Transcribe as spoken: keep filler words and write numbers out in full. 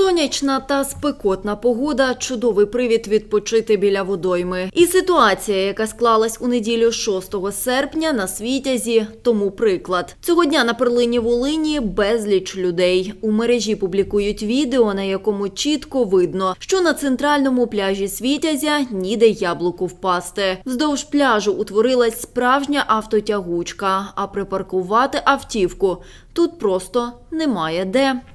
Сонячна та спекотна погода – чудовий привід відпочити біля водойми. І ситуація, яка склалась у неділю шостого серпня на Світязі, тому приклад. Цього дня на перлині Волині безліч людей. У мережі публікують відео, на якому чітко видно, що на центральному пляжі Світязя ніде яблуку впасти. Вздовж пляжу утворилась справжня автотягучка, а припаркувати автівку тут просто немає де.